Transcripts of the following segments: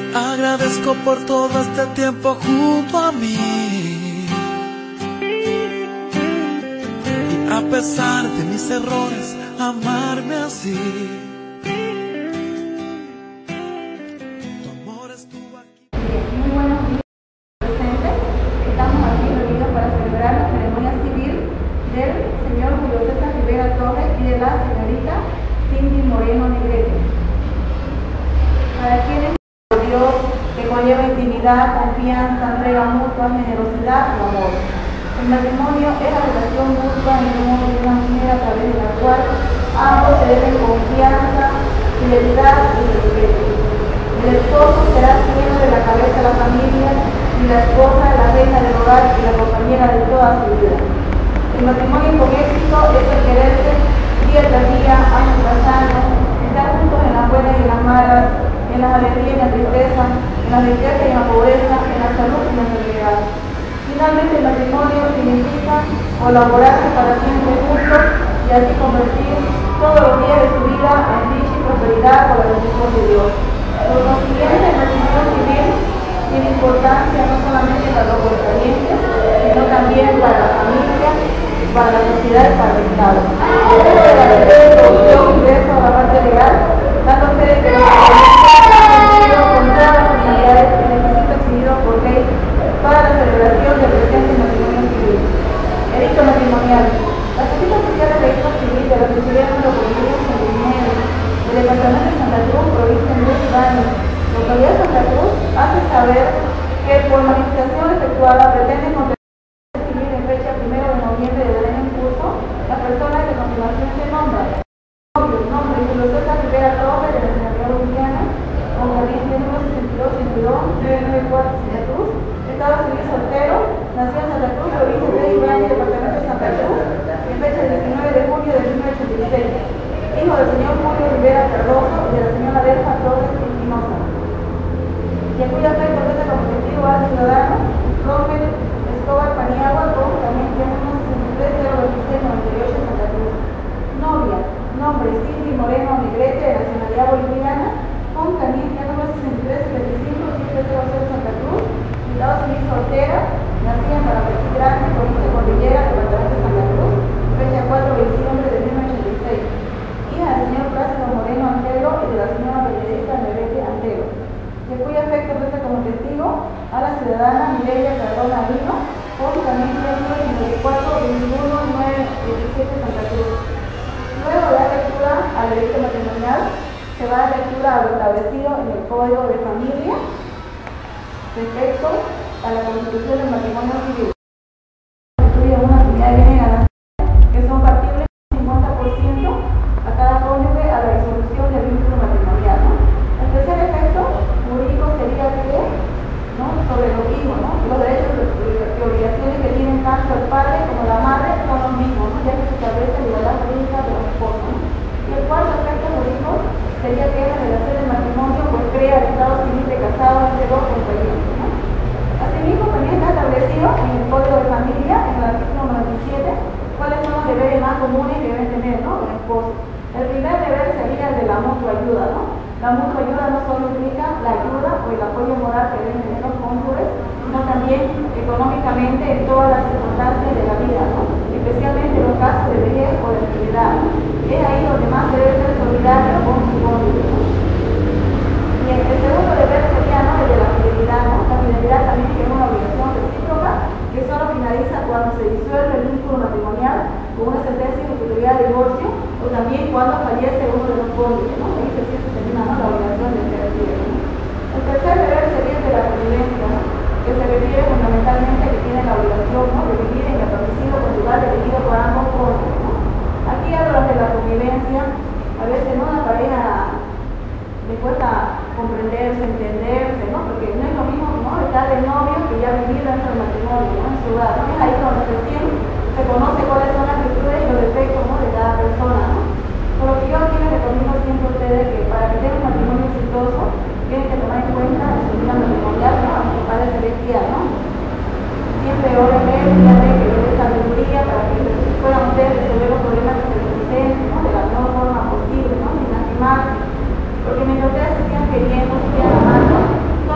Agradezco por todo este tiempo junto a mí. Y a pesar de mis errores, amarme así. Tu amor estuvo aquí. Muy buenos días, presentes. Estamos aquí reunidos para celebrar la ceremonia civil del señor Julio César Rivera Torres y de la señorita Cindy Moreno Negrete. Para quienes Dios que conlleva intimidad, confianza, entrega mutua, generosidad y amor. El matrimonio es la relación mutua en un hombre y una mujer a través de la cual ambos se deben confianza, fidelidad y respeto. El esposo será siempre la cabeza de la familia y la esposa la reina del hogar y la compañera de toda su vida. El matrimonio con éxito es el quererse día tras día, año tras año, estar juntos en las buenas y en las malas, en las alegrías y en la tristeza, en la riqueza y en la pobreza, en la salud y en la enfermedad. Finalmente, el matrimonio significa colaborarse para siempre juntos y así convertir todos los días de su vida en dicha y prosperidad con la bendición de Dios. Por consiguiente, el matrimonio civil tiene importancia no solamente para los contrayentes, sino también para la familia, para la sociedad y para el Estado. Después de la introducción y ingreso a la parte legal, dando fe de que los con todas las finalidades y requisitos exigidos por ley para la celebración del presente matrimonio civil. Edicto matrimonial. La Secretaría Oficial del Registro Civil de la Sociedad de Localidad de San Dinero, del Departamento de Santa Cruz, provincia de Luis Baños, localidad de Santa Cruz, hace saber que por manifestación efectuada pretende contratar civil en fecha 1 de noviembre del año en curso la persona que a continuación se nombra. Nombre Julio César Rivera Torres, de la Nacionalidad Boliviana, con corriente número 62-82-994 Santa Cruz, Estado Civil soltero, nació en Santa Cruz, provincia de Ibañez, departamento de Santa Cruz, en fecha 19 de junio de 1986. Hijo del señor Julio Rivera Cardoso y de la señora Delfa Torres Espinosa. Y en cuya fe profesa como testigo al ciudadano Rommel Escobar Paniagua, con también número 63-026-98 Santa Cruz. Novia, nombre Cindy Moreno Negrete, de nacionalidad boliviana, con canilla número 63-75-700 Santa Cruz, Estado Civil soltera, nacida en Parapecí Grande, provincia de Cordillera, departamento de Santa Cruz, fecha 4 de diciembre de 1986. Hija del señor Plácido Moreno Antero y de la señora periodista Negrete Antero, de cuyo efecto presta como testigo a la ciudadana Mireya Cardona Lino, con canilla número 54-21-917 Santa Cruz. Luego de la lectura al derecho matrimonial, se va a dar lectura a lo establecido en el Código de Familia respecto a la constitución del matrimonio civil. Constituye una actividad de bienes gananciales que son factibles 50% a cada cónyuge a la resolución del vínculo matrimonial, ¿no? El tercer efecto jurídico sería que, ¿no?, sobre los hijos, ¿no?, los derechos y obligaciones que tienen tanto el padre como la madre son los mismos, ¿no?, ya que se establece la igualdad jurídica de los esposos, ¿no? Y el cuarto efecto jurídico sería que la relación del matrimonio pues crea el estado civil de casado entre dos compañeros, ¿no? Asimismo, también está establecido en el Código de Familia, en el artículo 97, cuáles son los deberes más comunes que deben tener, ¿no?, los esposos. El primer deber sería el de la mutua ayuda, ¿no? La mutua ayuda no solo implica la ayuda o el apoyo moral que deben tener los cónyuges, sino también económicamente en todas las circunstancias de la vida, ¿no?, especialmente en los casos de vejez o de enfermedad. Es ahí donde más se debe ser solidario con su cónyuge, ¿no? Y el segundo deber sería, ¿no?, el de la fidelidad, ¿no? La fidelidad también es una obligación recíproca que solo finaliza cuando se disuelve el vínculo matrimonial con una sentencia de ejecutoriedad de divorcio o también cuando fallece uno de los cónyuges, ¿no? Ahí se termina, ¿no?, la obligación de ser fiel, ¿no? El tercer deber sería el de la convivencia, ¿no?, que se refiere fundamentalmente a que tiene la obligación, ¿no?, de vivir en el domicilio conjugal elegido por ambos cónyuges, ¿no? Aquí hablo de la convivencia. A veces, ¿no?, la pareja le cuesta comprenderse, entenderse, ¿no?, porque no es lo mismo, ¿no?, estar de novio que ya vivir dentro del matrimonio, ¿no?, en su hogar, ¿no? Es ahí donde recién se conoce cuáles son las virtudes y los defectos, ¿no?, de cada persona, ¿no? Por lo que yo aquí les recomiendo siempre a ustedes que para que tengan un matrimonio exitoso tienen que tomar en cuenta su vida matrimonial, ¿no?, a su Padre Celestial, ¿no? Siempre oren a él, díganle que le dé sabiduría para que puedan ustedes resolver los problemas que se les presenten, ¿no?, de la mejor forma posible, ¿no?, sin lastimarse. Porque mientras ustedes se sigan queriendo, se sigan amando,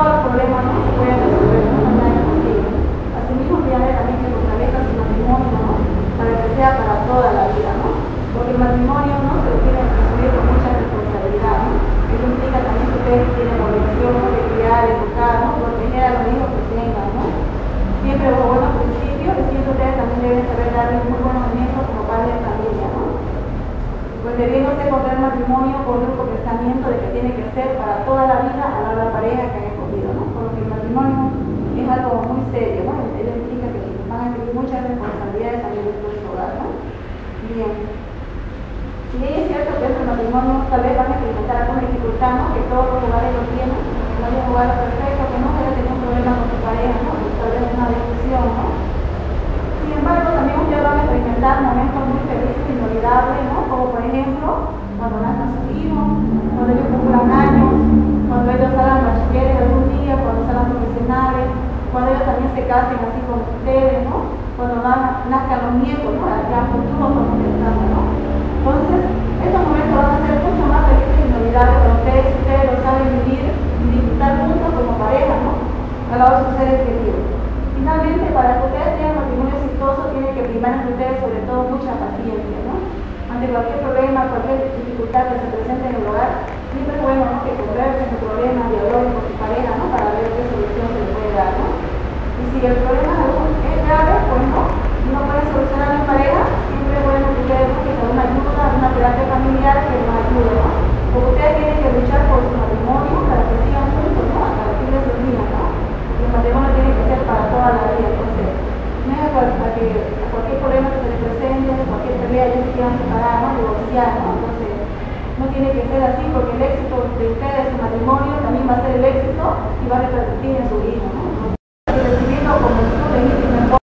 mujer tiene la obligación, ¿no?, de criar, educar, ¿no?, proteger a los hijos que tengan, ¿no? Siempre los buenos principios, que siempre ustedes también deben saber darle muy buenos ejemplos como padres de familia, ¿no? Pues debiendo usted contraer matrimonio con un pensamiento de que tiene que ser para toda la vida a la pareja que han escogido, ¿no? Porque el matrimonio es algo muy serio, ¿no? Él implica que van a tener muchas responsabilidades también dentro de su hogar, ¿no? Bien. Si bien es cierto que este matrimonio tal vez van a experimentar alguna dificultad, ¿no?, que todos los hogares lo tienen, que no haya un hogar perfecto, que no haya tenido un problema con su pareja, ¿no?, tal vez una discusión, ¿no? Sin embargo, también ustedes van a experimentar momentos muy felices e inolvidables, ¿no?, como por ejemplo, cuando nazcan sus hijos, cuando ellos cumplan años, cuando ellos salgan bachilleres algún día, cuando salgan profesionales, cuando ellos también se casen así como ustedes, ¿no?, cuando nazcan los nietos, ¿no?, ya futuro estamos pensando, ¿no? Entonces, estos momentos van a ser mucho más felices e inolvidables para ustedes si ustedes lo saben vivir y disfrutar juntos como pareja, ¿no?, al lado de sus seres queridos. Finalmente, para que ustedes tengan un matrimonio exitoso, tiene que primar entre ustedes sobre todo mucha paciencia, ¿no? Ante cualquier problema, cualquier dificultad que se presente en el hogar, siempre es bueno, ¿no?, que conversen su problema, dialoguen con su pareja, ¿no?, para ver qué solución se le puede dar, ¿no? Y si el problema es grave, pues no puede solucionar en pareja, siempre es bueno que ustedes busquen una ayuda, una terapia familiar que nos ayude, ¿no? Porque ustedes tienen que luchar por su matrimonio para que sigan juntos, ¿no?, hasta el fin de sus días, ¿no? El matrimonio tiene que ser para toda la vida, entonces no es a cualquier problema que se les presente, cualquier pelea, ellos se quieran separar, ¿no?, divorciar, ¿no? Entonces no tiene que ser así, porque el éxito de ustedes, su matrimonio, también va a ser el éxito y va a repercutir en su hijo, ¿no? Entonces, recibiendo como su legítimo esposo.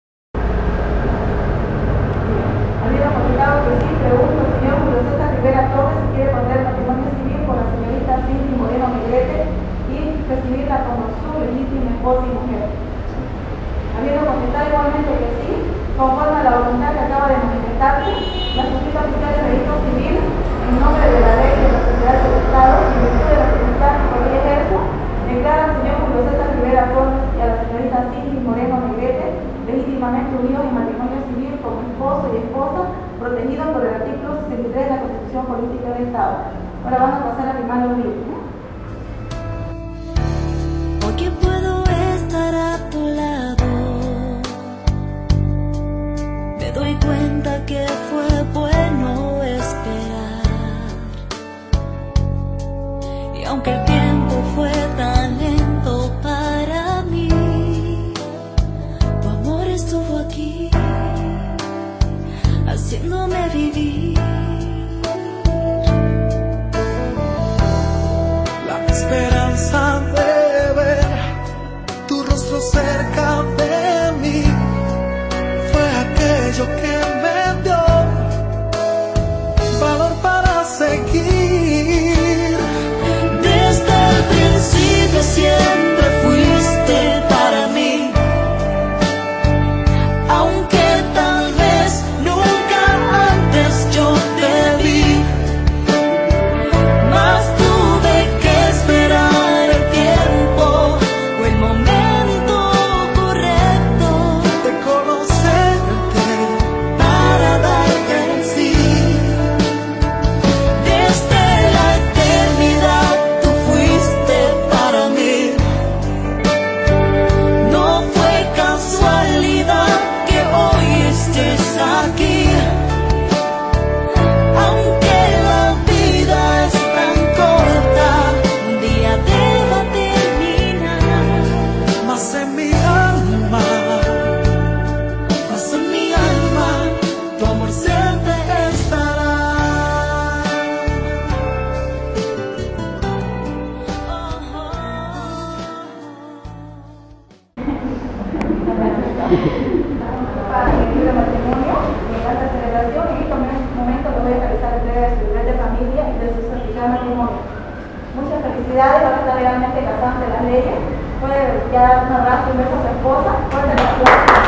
Habiendo comentado que sí, pregunto al señor Julio César Rivera Torres si quiere contraer matrimonio civil con la señorita Cindy Moreno Negrete y recibirla como su legítima esposa y mujer. Habiendo comentado igualmente que sí, conforme a la voluntad que acaba de manifestarse, la suscrita oficial de registro civil, en nombre de la ley de la sociedad del Estado y en virtud de la potestad que por ella ejerzo, declara al señor Julio César Rivera Torres y a la señorita Cindy Moreno Negrete legítimamente unidos en matrimonio civil como esposo y esposa, protegidos por el artículo 63 de la Constitución Política del Estado. Ahora van a pasar a firmar los libros, ¿no? Porque puedo estar a tu lado, me doy cuenta que fue bueno esperar. Y aunque el tiempo fue tan lento para mí, tu amor estuvo aquí, haciéndome vivir. La esperanza de ver tu rostro cerca de mí fue aquello que me dio valor para seguir. Desde el principio siempre fuiste para mí, aunque tal vez nunca antes yo te vi. Mas tuve que esperar el tiempo o el momento correcto De conocerte para darte el sí. Desde la eternidad tú fuiste para mí. No fue casualidad que hoy estés aquí. Aunque la vida es tan corta, un día deba terminar. más en mi alma, Mas en mi alma tu amor siempre estará. Para el de matrimonio, en esta celebración, en este momento lo voy a realizar entrega de su nivel de familia y de su certificado de matrimonio. Muchas felicidades, van a estar legalmente casados ante las leyes. Puede ya dar un abrazo y un beso a su esposa. Fuerte el aplauso.